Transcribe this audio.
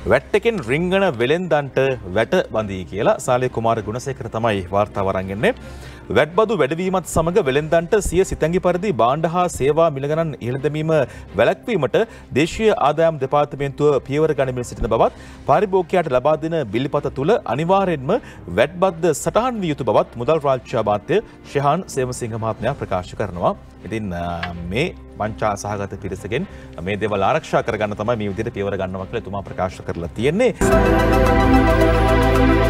VAT එකෙන් රිංගන වෙලෙන්දන්ට වැට බඳී කියලා සාලේ කුමාර ගුණසේකර තමයි වාර්තාව අරන් එන්නේ. වැට් බදු වැඩිවීමත් සමග වෙලෙන්දන්ට සිය සිතැඟි පරිදි භාණ්ඩ හා සේවා මිල ගණන් ඉහළ දැමීම වැළැක්වීමට දේශීය ආදායම් දෙපාර්තමේන්තුව පියවර ගනිමින් සිටින බවත් පාරිභෝගිකයාට ලබා දෙන බිල්පත තුල අනිවාර්යෙන්ම වැට් බද්ද සටහන් විය යුතු බවත් මුදල් රාජ්‍ය අමාත්‍ය ශෙහාන් සේමසිංහ මහත්මයා ප්‍රකාශ කරනවා. ඉතින් මේ වංචා සහගත පිරිසකින් මේ දේවල් ආරක්ෂා කරගන්න තමයි මේ විදිහට පියවර ගන්නවා කියලා එතුමා ප්‍රකාශ කරලා තියෙන්නේ.